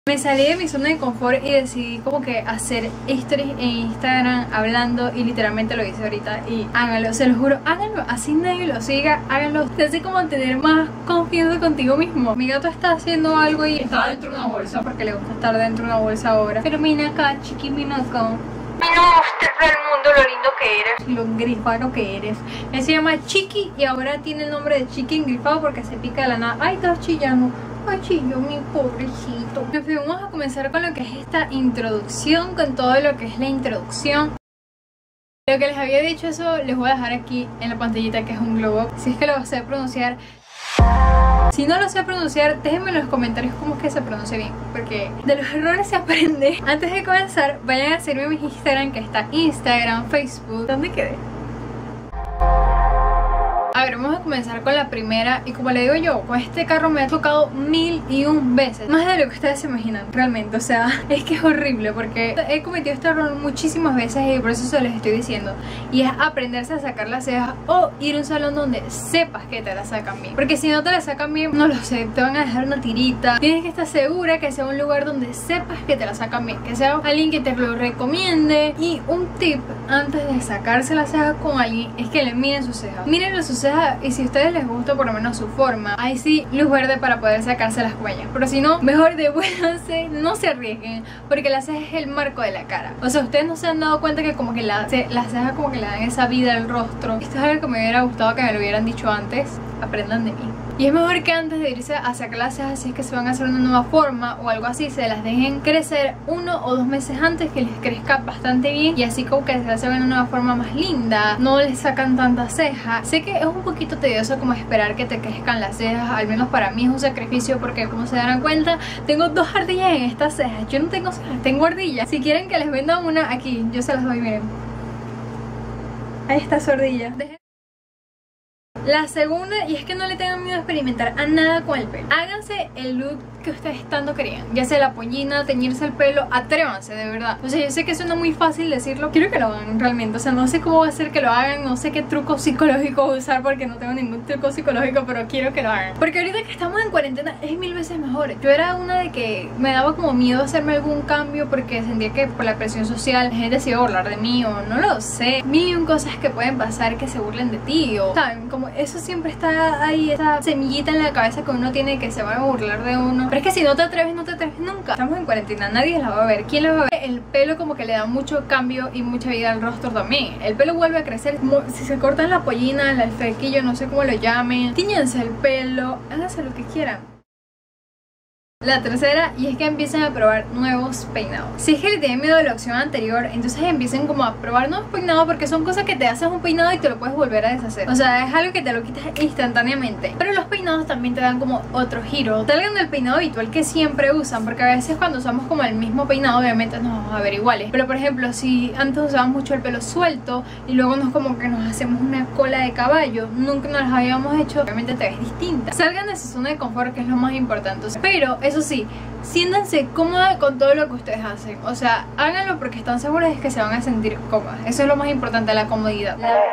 Me salí de mi zona de confort y decidí como que hacer stories en Instagram hablando, y literalmente lo hice ahorita. Y háganlo, se lo juro, háganlo, así nadie lo siga, háganlo. Te hace como tener más confianza contigo mismo. Mi gato está haciendo algo y estaba dentro de una bolsa porque le gusta estar dentro de una bolsa ahora. Pero mira acá, chiqui, mira acá. No mostres al mundo lo lindo que eres, lo engrifado que eres. Él se llama Chiqui y ahora tiene el nombre de Chiqui engrifado porque se pica de la nada. Ay, está chillando. Ay, chillo, mi pobrecito. En fin, vamos a comenzar con lo que es esta introducción, con todo lo que es la introducción. Lo que les había dicho, eso les voy a dejar aquí en la pantallita, que es un globo, si es que lo sé pronunciar. Si no lo sé pronunciar, déjenme en los comentarios cómo es que se pronuncia bien, porque de los errores se aprende. Antes de comenzar, vayan a seguirme en mi Instagram, que está Instagram, Facebook. ¿Dónde quedé? A ver, vamos a comenzar con la primera. Y como le digo yo, con este carro me ha tocado 1001 veces, más de lo que ustedes se imaginan, realmente. O sea, es que es horrible porque he cometido este error muchísimas veces y por eso se les estoy diciendo. Y es aprenderse a sacar las cejas o ir a un salón donde sepas que te las sacan bien. Porque si no te las sacan bien, no lo sé, te van a dejar una tirita. Tienes que estar segura que sea un lugar donde sepas que te las sacan bien, que sea alguien que te lo recomiende. Y un tip antes de sacarse las cejas con alguien es que le miren sus cejas. Mírenlo sus cejas, y si a ustedes les gusta por lo menos su forma, ahí sí luz verde para poder sacarse las cuellas. Pero si no, mejor devuélvanse, no se arriesguen, porque la ceja es el marco de la cara. O sea, ustedes no se han dado cuenta que como que las cejas como que le dan esa vida al rostro. Esto es algo que me hubiera gustado que me lo hubieran dicho antes. Aprendan de mí. Y es mejor que antes de irse a sacar las cejas, si es que se van a hacer una nueva forma o algo así, se las dejen crecer 1 o 2 meses antes, que les crezca bastante bien, y así como que se las hagan una nueva forma más linda, no les sacan tanta ceja. Sé que es un poquito tedioso como esperar que te crezcan las cejas, al menos para mí es un sacrificio, porque como se darán cuenta, tengo 2 ardillas en estas cejas. Yo no tengo cejas, tengo ardillas. Si quieren que les venda una, aquí, yo se las doy, miren. Ahí está su ardilla. La segunda, y es que no le tengan miedo a experimentar a nada con el pelo. Háganse el look que ustedes tanto querían, ya sea la pollina, teñirse el pelo, atrévanse, de verdad. O sea, yo sé que suena muy fácil decirlo, quiero que lo hagan realmente. O sea, no sé cómo va a ser que lo hagan, no sé qué truco psicológico usar, porque no tengo ningún truco psicológico, pero quiero que lo hagan. Porque ahorita que estamos en cuarentena es 1000 veces mejor. Yo era una de que me daba como miedo hacerme algún cambio porque sentía que por la presión social la gente se iba a burlar de mí, o no lo sé. 1001 cosas que pueden pasar que se burlen de ti, o saben, como eso siempre está ahí, esa semillita en la cabeza que uno tiene, que se van a burlar de uno. Pero es que si no te atreves, no te atreves nunca. Estamos en cuarentena, nadie la va a ver. ¿Quién la va a ver? El pelo como que le da mucho cambio y mucha vida al rostro también. El pelo vuelve a crecer. Si se cortan la pollina, el flequillo, no sé cómo lo llamen, tíñanse el pelo, háganse lo que quieran. La tercera, y es que empiecen a probar nuevos peinados. Si es que le tienen miedo a la opción anterior, entonces empiecen como a probar nuevos peinados, porque son cosas que te haces un peinado y te lo puedes volver a deshacer. O sea, es algo que te lo quitas instantáneamente. Pero los peinados también te dan como otro giro. Salgan del peinado habitual que siempre usan, porque a veces cuando usamos como el mismo peinado, obviamente nos vamos a ver iguales. Pero por ejemplo, si antes usábamos mucho el pelo suelto y luego nos como que nos hacemos una cola de caballo, nunca nos las habíamos hecho, obviamente te ves distinta. Salgan de su zona de confort, que es lo más importante. Pero eso sí, siéntanse cómoda con todo lo que ustedes hacen. O sea, háganlo porque están seguras de que se van a sentir cómodas. Eso es lo más importante, la comodidad.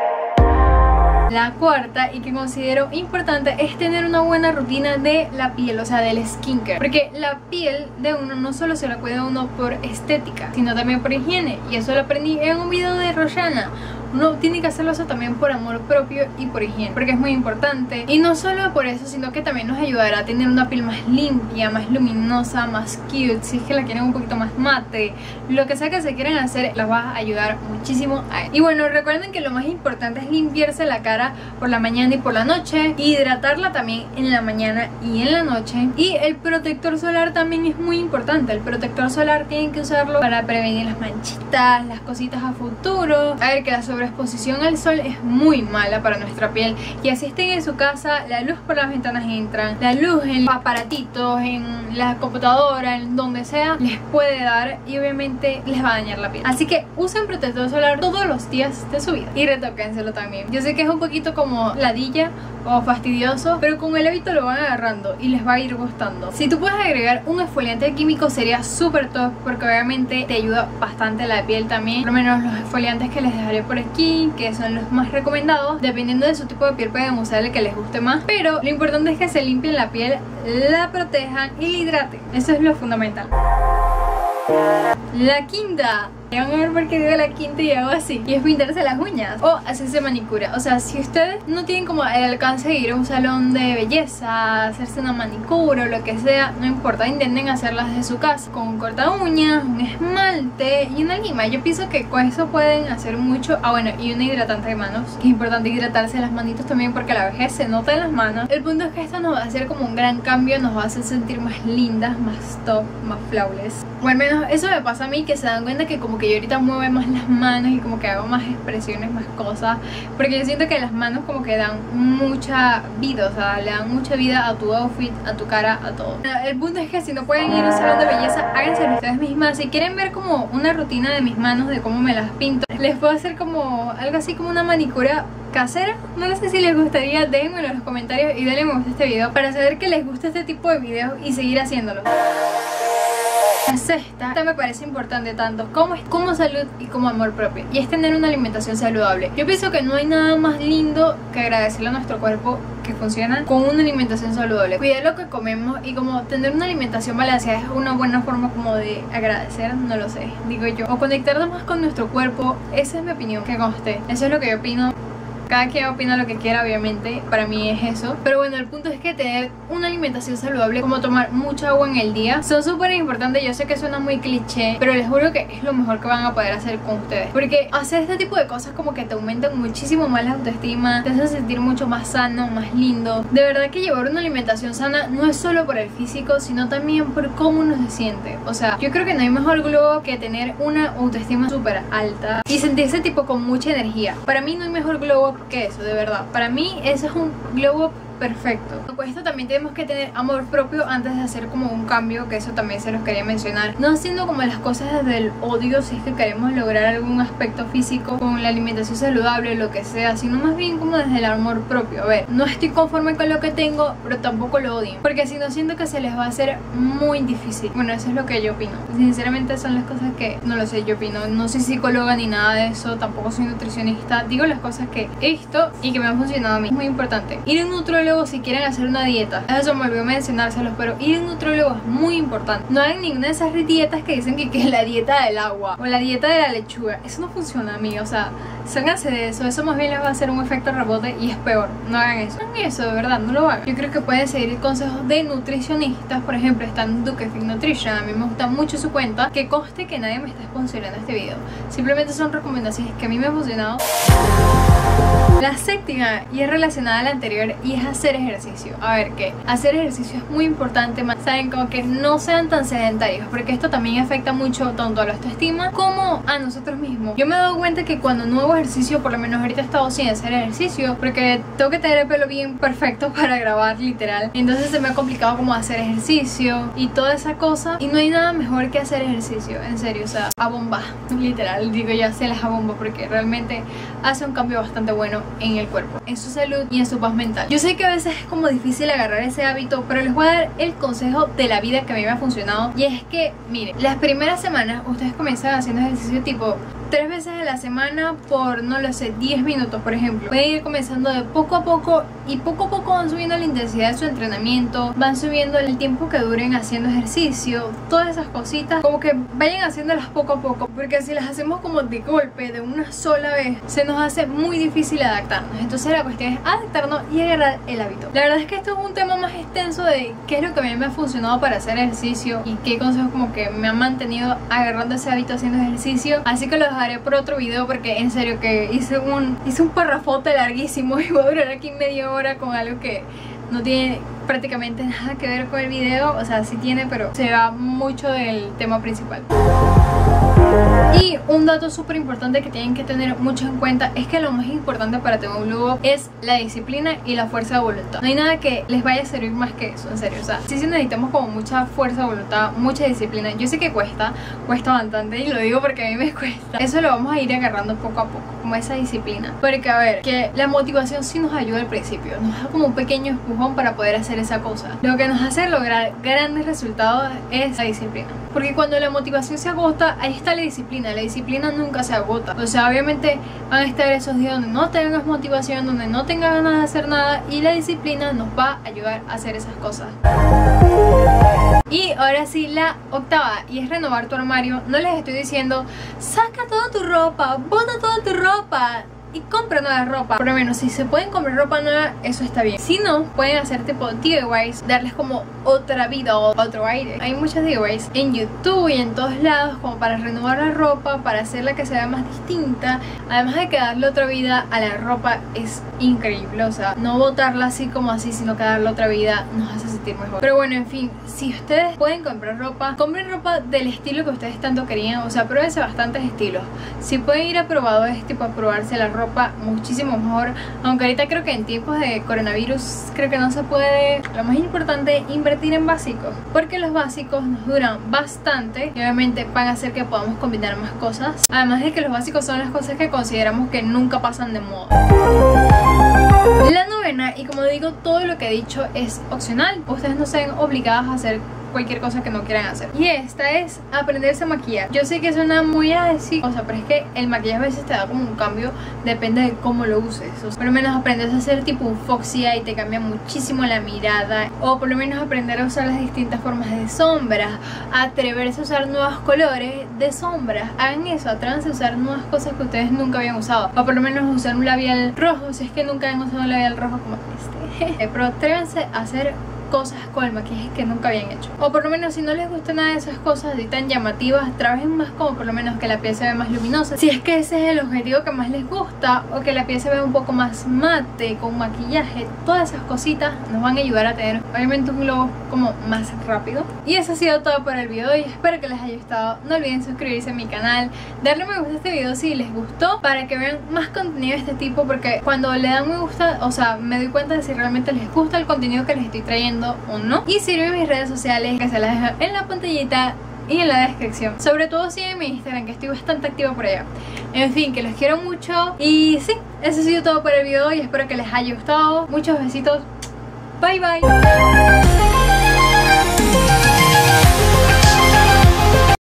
La cuarta, y que considero importante, es tener una buena rutina de la piel, o sea, del skincare. Porque la piel de uno no solo se la cuida uno por estética, sino también por higiene. Y eso lo aprendí en un video de Roshana. Uno tiene que hacerlo eso también por amor propio y por higiene, porque es muy importante. Y no solo por eso, sino que también nos ayudará a tener una piel más limpia, más luminosa, más cute. Si es que la quieren un poquito más mate, lo que sea que se quieran hacer, las va a ayudar muchísimo a él. Y bueno, recuerden que lo más importante es limpiarse la cara por la mañana y por la noche, hidratarla también en la mañana y en la noche. Y el protector solar también es muy importante. El protector solar tienen que usarlo para prevenir las manchitas, las cositas a futuro. A ver, que la sobreexposición al sol es muy mala para nuestra piel, y así estén en su casa, la luz por las ventanas entran, la luz en los aparatitos, en la computadora, en donde sea, les puede dar y obviamente les va a dañar la piel. Así que usen protector solar todos los días de su vida y retóquenselo también. Yo sé que es un poquito como ladilla o fastidioso, pero con el hábito lo van agarrando y les va a ir gustando. Si tú puedes agregar un exfoliante químico sería súper top, porque obviamente te ayuda bastante la piel también. Por lo menos los exfoliantes que les dejaré por aquí, que son los más recomendados. Dependiendo de su tipo de piel pueden usar el que les guste más, pero lo importante es que se limpien la piel, la protejan y la hidraten. Eso es lo fundamental. La quinta, van a ver por qué digo la quinta y hago así, y es pintarse las uñas o hacerse manicura. O sea, si ustedes no tienen como el alcance de ir a un salón de belleza, hacerse una manicura o lo que sea, no importa, intenten hacerlas desde su casa con un corta uñas, un esmalte y una lima. Yo pienso que con eso pueden hacer mucho. Ah, bueno, y una hidratante de manos, que es importante hidratarse las manitos también porque la vejez se nota en las manos. El punto es que esto nos va a hacer como un gran cambio, nos va a hacer sentir más lindas, más top, más flawless. O al menos eso me pasa a mí, que se dan cuenta que como que yo ahorita muevo más las manos y como que hago más expresiones, más cosas, porque yo siento que las manos como que dan mucha vida, o sea, le dan mucha vida a tu outfit, a tu cara, a todo. El punto es que si no pueden ir a un salón de belleza, háganselo ustedes mismas. Si quieren ver como una rutina de mis manos, de cómo me las pinto, les puedo hacer como algo así como una manicura casera. No sé si les gustaría, déjenmelo en los comentarios y denle me gusta a este video para saber que les gusta este tipo de videos y seguir haciéndolo. La sexta, esta me parece importante tanto como salud y como amor propio, y es tener una alimentación saludable. Yo pienso que no hay nada más lindo que agradecerle a nuestro cuerpo que funciona con una alimentación saludable. Cuidar lo que comemos y como tener una alimentación balanceada es una buena forma como de agradecer, no lo sé, digo yo, o conectarnos más con nuestro cuerpo. Esa es mi opinión, que conste, eso es lo que yo opino. Cada quien opina lo que quiera, obviamente, para mí es eso. Pero bueno, el punto es que tener una alimentación saludable, como tomar mucha agua en el día, son súper importantes. Yo sé que suena muy cliché, pero les juro que es lo mejor que van a poder hacer con ustedes, porque hacer este tipo de cosas como que te aumentan muchísimo más la autoestima, te hacen sentir mucho más sano, más lindo. De verdad que llevar una alimentación sana no es solo por el físico, sino también por cómo uno se siente. O sea, yo creo que no hay mejor globo que tener una autoestima súper alta y sentirse tipo con mucha energía. Para mí no hay mejor globo que eso, de verdad. Para mí eso es un globo perfecto. Pues esto también tenemos que tener amor propio antes de hacer como un cambio, que eso también se los quería mencionar. No haciendo como las cosas desde el odio si es que queremos lograr algún aspecto físico con la alimentación saludable, lo que sea, sino más bien como desde el amor propio. A ver, no estoy conforme con lo que tengo, pero tampoco lo odio, porque si no, siento que se les va a hacer muy difícil. Bueno, eso es lo que yo opino. Sinceramente son las cosas que, no lo sé, yo opino. No soy psicóloga ni nada de eso, tampoco soy nutricionista. Digo las cosas que he visto y que me han funcionado a mí. Es muy importante ir a un nutriólogo si quieren hacer una dieta. Eso me olvidó mencionárselos, pero ir a un nutriólogo es muy importante. No hagan ninguna de esas dietas que dicen que es la dieta del agua o la dieta de la lechuga. Eso no funciona, a mí. O sea, ságanse de eso. Eso más bien les va a hacer un efecto rebote y es peor. No hagan eso. No hagan eso, de verdad, no lo hagan. Yo creo que pueden seguir consejos de nutricionistas. Por ejemplo, está Duque Fit Nutrition. A mí me gusta mucho su cuenta. Que conste que nadie me está sponsorando este video. Simplemente son recomendaciones que a mí me han funcionado. La séptima, y es relacionada a la anterior, y es hacer ejercicio. A ver, que hacer ejercicio es muy importante. Saben, como que no sean tan sedentarios, porque esto también afecta mucho tanto a la autoestima como a nosotros mismos. Yo me he dado cuenta que cuando no hago ejercicio, por lo menos ahorita he estado sin hacer ejercicio, porque tengo que tener el pelo bien perfecto para grabar, literal. Entonces se me ha complicado como hacer ejercicio y toda esa cosa, y no hay nada mejor que hacer ejercicio, en serio. O sea, a bomba, literal, digo yo, se las a bomba, porque realmente hace un cambio bastante bueno en el cuerpo, en su salud y en su paz mental. Yo sé que a veces es como difícil agarrar ese hábito, pero les voy a dar el consejo de la vida que a mí me ha funcionado, y es que, miren, las primeras semanas ustedes comienzan haciendo ejercicio tipo 3 veces a la semana por, no lo sé, 10 minutos, por ejemplo. Pueden ir comenzando de poco a poco, y poco a poco van subiendo la intensidad de su entrenamiento, van subiendo el tiempo que duren haciendo ejercicio, todas esas cositas, como que vayan haciéndolas poco a poco, porque si las hacemos como de golpe, de una sola vez, se nos hace muy difícil adaptarnos. Entonces la cuestión es adaptarnos y agarrar el hábito. La verdad es que esto es un tema más extenso de qué es lo que a mí me ha funcionado para hacer ejercicio y qué consejos como que me han mantenido agarrando ese hábito haciendo ejercicio, así que lo dejaré por otro video, porque en serio que hice un parrafote larguísimo y voy a durar aquí media hora con algo que no tiene prácticamente nada que ver con el video. O sea, sí tiene, pero se va mucho del tema principal. Y un dato súper importante que tienen que tener mucho en cuenta es que lo más importante para tener un globo es la disciplina y la fuerza de voluntad. No hay nada que les vaya a servir más que eso, en serio. O sea, sí necesitamos como mucha fuerza de voluntad, mucha disciplina. Yo sé que cuesta bastante, y lo digo porque a mí me cuesta. Eso lo vamos a ir agarrando poco a poco, como esa disciplina. Porque a ver, que la motivación sí nos ayuda al principio, nos da como un pequeño empujón para poder hacer esa cosa. Lo que nos hace lograr grandes resultados es la disciplina, porque cuando la motivación se agota, ahí está la disciplina nunca se agota. O sea, obviamente van a estar esos días donde no tengas motivación, donde no tengas ganas de hacer nada, y la disciplina nos va a ayudar a hacer esas cosas. Y ahora sí, la octava, y es renovar tu armario. No les estoy diciendo saca toda tu ropa, bota toda tu ropa y compra nueva ropa. Por lo menos si se pueden comprar ropa nueva, eso está bien. Si no, pueden hacer tipo giveaways, darles como otra vida o otro aire. Hay muchos giveaways en YouTube y en todos lados como para renovar la ropa, para hacerla que se vea más distinta. Además de que darle otra vida a la ropa es increíble. O sea, no botarla así como así, sino que darle otra vida nos hace sentir mejor. Pero bueno, en fin, si ustedes pueden comprar ropa, compren ropa del estilo que ustedes tanto querían. O sea, pruébense bastantes estilos. Si pueden ir a probadores tipo a probarse la ropa, muchísimo mejor. Aunque ahorita creo que en tiempos de coronavirus creo que no se puede. Lo más importante es invertir en básicos, porque los básicos nos duran bastante y obviamente van a hacer que podamos combinar más cosas. Además de que los básicos son las cosas que consideramos que nunca pasan de moda. La novena, y como digo, todo lo que he dicho es opcional. Ustedes no se ven obligadas a hacer cualquier cosa que no quieran hacer. Y esta es aprenderse a maquillar. Yo sé que suena muy así, o sea, pero es que el maquillaje a veces te da como un cambio, depende de cómo lo uses. O sea, por lo menos aprendes a hacer tipo un fucsia y te cambia muchísimo la mirada. O por lo menos aprender a usar las distintas formas de sombras, atreverse a usar nuevos colores de sombras. Hagan eso, atrévanse a usar nuevas cosas que ustedes nunca habían usado. O por lo menos usar un labial rojo, si es que nunca han usado un labial rojo como este. Pero atrévanse a hacer cosas con el maquillaje que nunca habían hecho. O por lo menos si no les gusta nada de esas cosas y tan llamativas, trabajen más como por lo menos que la piel se vea más luminosa. Si es que ese es el objetivo que más les gusta, o que la piel se vea un poco más mate con maquillaje, todas esas cositas nos van a ayudar a tener obviamente un glow como más rápido. Y eso ha sido todo por el video de hoy. Espero que les haya gustado. No olviden suscribirse a mi canal, darle me gusta a este video si les gustó, para que vean más contenido de este tipo, porque cuando le dan me gusta, o sea, me doy cuenta de si realmente les gusta el contenido que les estoy trayendo o no. Y sirven mis redes sociales, que se las dejo en la pantallita y en la descripción. Sobre todo sigan mi Instagram, que estoy bastante activa por allá. En fin, que los quiero mucho. Y sí, eso ha sido todo por el video y espero que les haya gustado. Muchos besitos. Bye bye.